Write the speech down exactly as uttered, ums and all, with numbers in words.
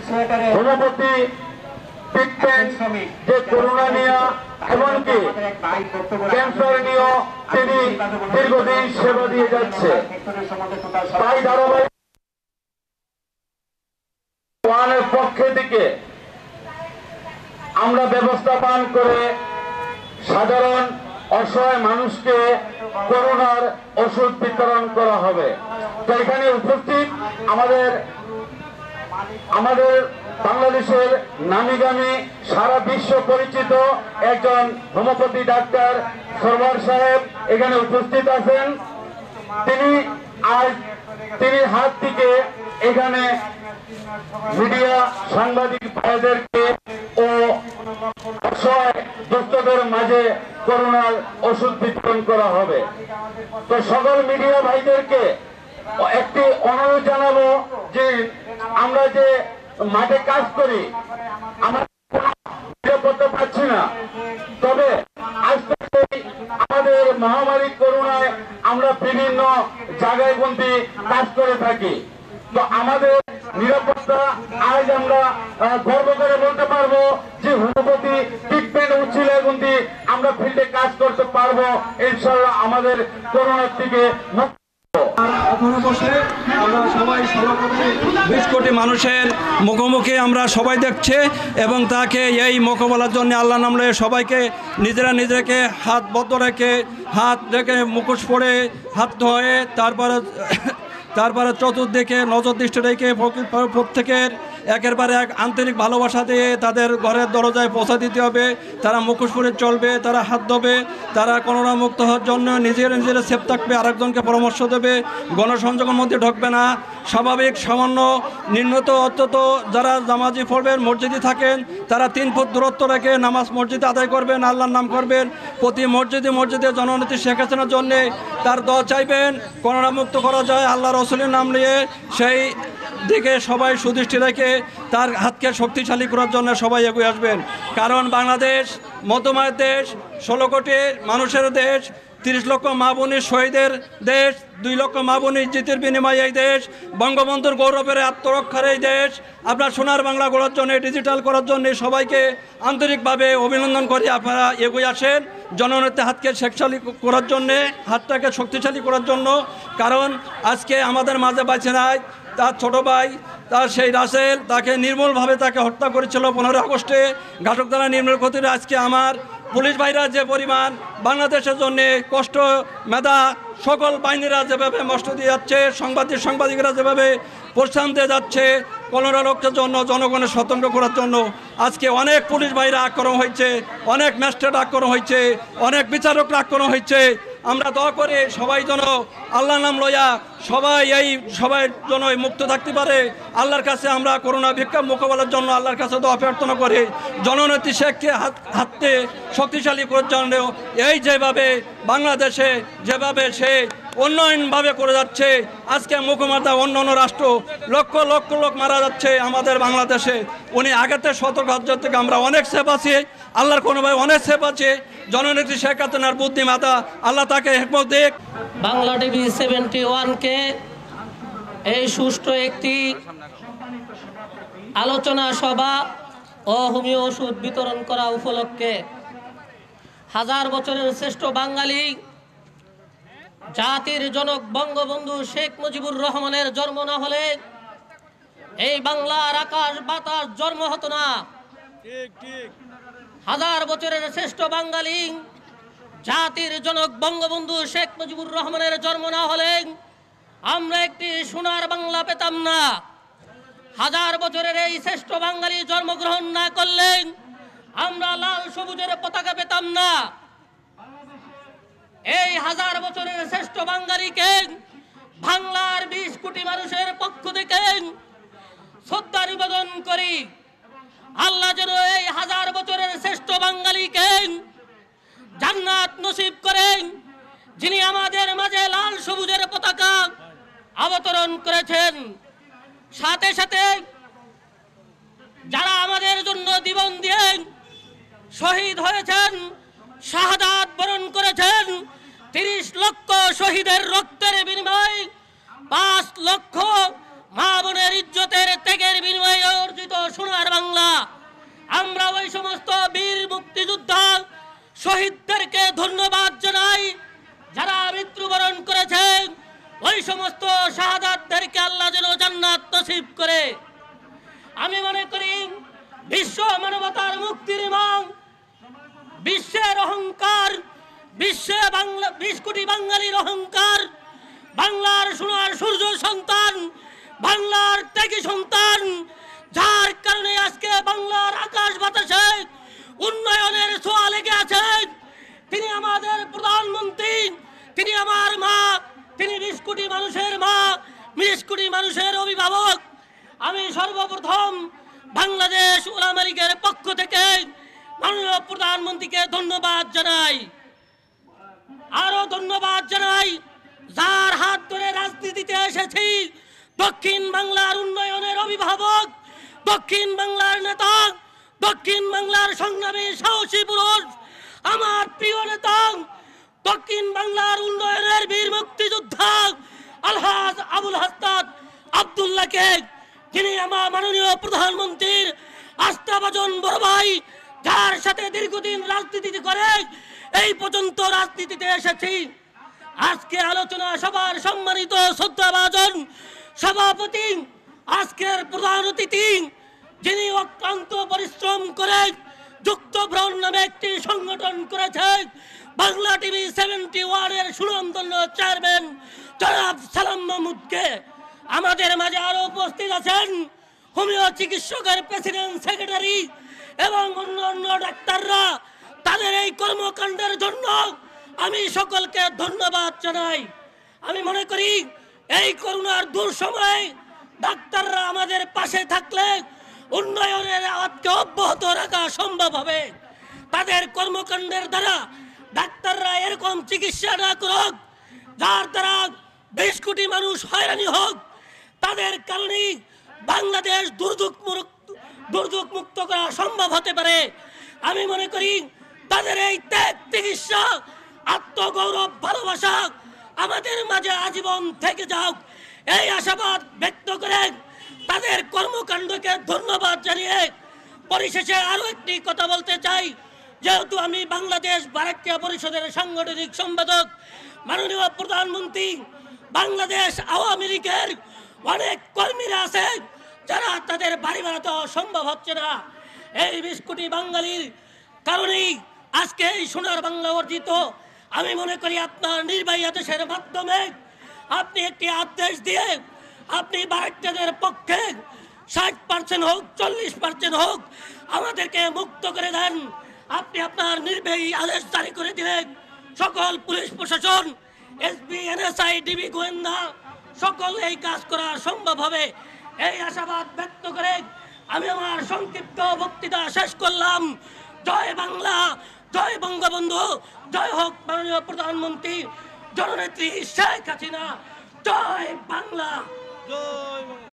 Homeopathy treatment যে corona নিয়ে এমনকি ক্যান্সার নিয়েও তিনি দীর্ঘদিন সেবা দিয়ে যাচ্ছে। তাই ধারাবাহিক ওয়ানের পক্ষে থেকে আমরা ব্যবস্থা পান করে সাধারণ অসহায় মানুষকে করোনার ওষুধ বিতরণ করা হবে। তো এখানে উপস্থিত আমাদের আমাদের বাংলাদেশের নামিগামী সারা বিশ্ব পরিচিত একজন হোমিওপ্যাথি ডাক্তার সরওয়ার সাহেব এখানে উপস্থিত আছেন। তিনি আজ তিনি হাত থেকে এখানে মিডিয়া সাংবাদিক ভাইদেরকে ও অসহায় দুস্থদের মাঝে করোনার ওষুধ বিতরণ করা হবে। তো সকল মিডিয়া ভাইদেরকে একটি অনুরোধ জানাবো যে আমরা যে মাঠে কাজ করি আমরা নিরাপত্তা পাচ্ছি না, তবে আজকে আমাদের মহামারী করোনায় আমরা বিভিন্ন জায়গায় বন্দি কাজ করে থাকি। তো আমাদের নিরাপত্তা আজ আমরা গর্ব করে বলতে পারবো যে হোমিওপ্যাথি ট্রিটমেন্ট উচ্ছিলে বন্দি আমরা ফিল্ডে কাজ করতে পারবো ইনশাআল্লাহ আমাদের করোনার থেকে মুক্ত। ওখানে বসে আমরা সবাই বিশ কোটি মানুষের মুখোমুখি আমরা সবাই দেখছে এবং তাকে এই মোকাবেলার জন্য আল্লাহ নামলে সবাইকে নিজেরা নিজেকে হাত বদ্ধ রেখে হাত রেখে মুখোশ পরে হাত ধোয়ে তারপরে তারপরে চতুর্দিকে নজর দৃষ্টি রেখে প্রত্যেকের একের পর এক আন্তরিক ভালোবাসা দিয়ে তাদের ঘরের দরজায় পৌঁছা দিতে হবে। তারা মুখোশ পরে চলবে, তারা হাত ধোবে, তারা করোনা মুক্ত হওয়ার জন্য নিজের নিজেরা সেফ থাকবে, আরেকজনকে পরামর্শ দেবে, গণসংযোগের মধ্যে ঢুকবে না। স্বাভাবিক সামান্য নিম্নত অত্যত যারা নামাজি পড়বেন মসজিদে থাকেন তারা তিন ফুট দূরত্ব রেখে নামাজ মসজিদে আদায় করবেন, আল্লাহর নাম করবেন। প্রতি মসজিদে মসজিদে জননেত্রী শেখ হাসিনার জন্যে তার দোয়া চাইবেন, করোনা মুক্ত করা যায় আল্লাহ রসুলের নাম নিয়ে সেই দিকে সবাই সুদৃষ্টি রেখে তার হাতকে শক্তিশালী করার জন্য সবাই এগিয়ে আসবেন। কারণ বাংলাদেশ মধ্যমায়ের দেশ, ষোলো কোটি মানুষের দেশ, তিরিশ লক্ষ মা বোনের শহীদের দেশ, দুই লক্ষ মা বোনের ইজ্জতের বিনিময়ে এই দেশ, বঙ্গবন্ধুর গৌরবের আত্মরক্ষার এই দেশ। আপনার সোনার বাংলা গড়ার জন্য, ডিজিটাল করার জন্য সবাইকে আন্তরিকভাবে অভিনন্দন করি। আপনারা এগিয়ে আসেন জননেত্রী হাতকে শক্তিশালী করার জন্যে, হাতটাকে শক্তিশালী করার জন্য। কারণ আজকে আমাদের মাঝে বাঁচে নাই তার ছোটো ভাই, তার সেই রাসেল, তাকে নির্মূলভাবে তাকে হত্যা করেছিল পনেরোই আগস্টে ঘাতক দ্বারা নির্মূল ক্ষতির। আজকে আমার পুলিশ ভাইরা যে পরিমাণ বাংলাদেশের জন্যে কষ্ট মেধা সকল বাহিনীরা যেভাবে নষ্ট দিয়ে যাচ্ছে, সাংবাদিক সাংবাদিকরা যেভাবে প্রস্থান দিয়ে যাচ্ছে করোনা রক্ষার জন্য, জনগণের সতর্ক করার জন্য, আজকে অনেক পুলিশ ভাইরা আক্রমণ হয়েছে, অনেক ম্যাজিস্ট্রেট আক্রমণ হয়েছে, অনেক বিচারকরা আক্রমণ হয়েছে। আমরা দোয়া করে সবাই যেন আল্লাহ নাম লইয়া সবাই এই সবাই যেন মুক্ত থাকতে পারে। আল্লাহর কাছে আমরা করোনা ভিক্ষা মোকাবেলার জন্য আল্লাহর কাছে দোয়া প্রার্থনা করে জননেত্রী শেখকে হাত হাতে শক্তিশালী করার জন্য এই যেভাবে বাংলাদেশে যেভাবে সে উন্নয়নভাবে করে যাচ্ছে, আজকে মুখোমাতা অন্য অন্য রাষ্ট্র লক্ষ লক্ষ লোক মারা যাচ্ছে, আমাদের বাংলাদেশে উনি আগেতে সতর্ক হাজার থেকে আমরা অনেক সেফ আছি, আল্লাহর কোনো ভাই অনেক সেফ আছে। জননেত্রী শেখ হাসিনার বুদ্ধিমাতা আল্লাহ তাকে হেকমত দিক। বাংলা টিভি সেভেন্টি ওয়ানকে এই সুষ্ঠু একটি আলোচনা সভা ও হোমিও ওষুধ বিতরণ করা উপলক্ষে হাজার বছরের শ্রেষ্ঠ বাঙালি জাতির জনক বঙ্গবন্ধু শেখ মুজিবুর রহমানের জন্ম না হলে এই বাংলার আকাশ বাতাস জন্ম হতো না। হাজার বছরের শ্রেষ্ঠ বাঙালি জাতির জনক বঙ্গবন্ধু শেখ মুজিবুর রহমানের জন্ম না হলে আমরা একটি সোনার বাংলা পেতাম না। হাজার বছরের এই শ্রেষ্ঠ বাঙালি জন্মগ্রহণ না করলেন আমরা লাল সবুজের পতাকা পেতাম না। এই হাজার বছরের শ্রেষ্ঠ বাঙালিকে বাংলার বিশ কোটি মানুষের পক্ষ থেকে শ্রদ্ধা নিবেদন করি। আল্লাহ যেন এই হাজার বছরের শ্রেষ্ঠ বাঙালিকে জান্নাত নসিব করেন, যিনি আমাদের মাঝে লাল সবুজের পতাকা অবতরণ করেছেন। সাথে সাথে যারা আমাদের জন্য জীবন দিয়ে শহীদ হয়েছেন, শাহাদাত বরণ করেছেন, তিরিশ লক্ষ শহীদের রক্তের বিনিময়ে পাঁচ লক্ষ মা বোনের ইজ্জতের ত্যাগের বিনিময়ে অর্জিত সোনার বাংলা। আমরা ওই সমস্ত বীর মুক্তিযোদ্ধা শহীদদেরকে ধন্যবাদ জানাই যারা মৃত্যুবরণ করেছেন। ওই সমস্ত শাহাদাতদেরকে আল্লাহ যেন জান্নাত নসিব করে। আমি মনে করি বিশ্ব মানবতার মুক্তির ইমাম, বিশ্বের অহংকার, বিশ্বে বাংলা বিশ কোটি বাঙালির অহংকার, বাংলার সোনার সূর্য সন্তান, বাংলার ত্যাগী সন্তান, যার কারণে আজকে বাংলার আকাশ বাতাসে উন্নয়নের ছোঁয়া লেগে আছে। তিনি আমাদের প্রধানমন্ত্রী, তিনি আমার মা, তিনি বিশ কোটি মানুষের মা, বিশ কোটি মানুষের অভিভাবক। আমি সর্বপ্রথম বাংলাদেশ উলামা লীগের পক্ষ থেকে মাননীয় প্রধানমন্ত্রীকে ধন্যবাদ জানাই। আরো ধন্যবাদ জানাই যার হাত ধরে রাজনীতিতে এসেছি, দক্ষিণ বাংলার উন্নয়নের অভিভাবক, দক্ষিণ বাংলার নেতা, দক্ষিণ বাংলার সংগ্রামী সাহসী পুরুষ, আমার প্রিয় নেতা, দক্ষিণ বাংলার উন্নয়নের বীর মুক্তিযোদ্ধা আলহাজ আবুল হাসনাত আব্দুল্লাহকে, যিনি আমার মাননীয় প্রধানমন্ত্রীর আস্থাভাজন বড় ভাই, যার সাথে দীর্ঘদিন রাজনীতি করে এই পর্যন্ত রাজনীতিতে এসেছি। আজকে আলোচনা সভার সম্মানিত শ্রদ্ধাভাজন সভাপতি, আজকের প্রধান অতিথি, যিনি অক্লান্ত পরিশ্রম করে যুক্তফ্রন্ট নামে একটি সংগঠন করেছে, বাংলা টিভি সেভেন্টি ওয়ানের সুনামধন্য চেয়ারম্যান জনাব সালাম মাহমুদকে। আমাদের মাঝে আরো উপস্থিত আছেন হোমিও চিকিৎসকের প্রেসিডেন্ট সেক্রেটারি এবং অন্যান্য ডাক্তাররা। তাদের এই কর্মকাণ্ডের জন্য আমি সকলকে ধন্যবাদ জানাই। আমি মনে করি এই করোনার দূর সময় ডাক্তাররা আমাদের পাশে থাকলে উন্নয়নের আওয়াজকে অব্যাহত রাখা সম্ভব হবে। তাদের কর্মকাণ্ডের দ্বারা ডাক্তাররা এরকম চিকিৎসা না করুক যার দ্বারা বিশ কোটি মানুষ হয়রানি হোক, তাদের কারণেই বাংলাদেশ দুর্যোগ দুর্যোগ মুক্ত করা সম্ভব হতে পারে। আমি মনে করি তাদের এই ত্যাগ, চিকিৎসা, আত্মগৌরব, ভালোবাসা আমাদের মাঝে আজীবন থেকে যাক, এই আশাবাদ ব্যক্ত করে তাদের কর্মকাণ্ডকে ধন্যবাদ জানিয়ে পরিশেষে আরো একটি কথা বলতে চাই। যেহেতু আমি বাংলাদেশ বারাক্কিয়া পরিষদের সাংগঠনিক সম্পাদক, মাননীয় প্রধানমন্ত্রী, বাংলাদেশ আওয়ামী লীগের অনেক কর্মীরা আছে যারা তাদের বাড়ি বাড়াতে সম্ভব হচ্ছে না। এই বিশ কোটি বাঙালির কারণেই আজকে এই সোনার বাংলা অর্জিত। আমি মনে করি আপনার নির্বাহী আদেশের মাধ্যমে আপনি একটি আদেশ দিয়ে আপনি বারাক্কিয়াদের পক্ষে ষাট পার্সেন্ট হোক, চল্লিশ পার্সেন্ট হোক, আমাদেরকে মুক্ত করে দেন। আপনি আপনার নির্বাহী আদেশ জারি করে দিলেন। সকল পুলিশ প্রশাসন, এসপি, এনএসআই, ডিবি, গোয়েন্দা সকল এই কাজ করা সম্ভব হবে, এই আশাবাদ ব্যক্ত করে আমি আমার সংক্ষিপ্ত বক্তৃতা শেষ করলাম। জয় বাংলা, জয় বঙ্গবন্ধু, জয় হোক মাননীয় প্রধানমন্ত্রী জননেত্রী শেখ হাসিনা, জয় বাংলা।